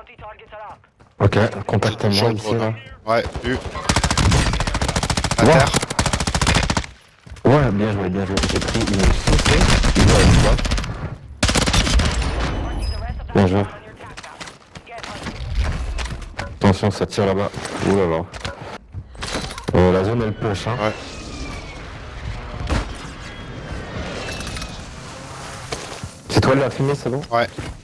Ok, contacte-moi Chaud, ici là. Ouais, vu. À Ouais. terre. Ouais, bien joué, bien joué. J'ai pris une saucée. Il doit être là. Bien joué. Attention, ça tire là-bas. Ouh là là. La zone elle push, hein. Ouais. C'est toi la fumée, c'est bon? Ouais.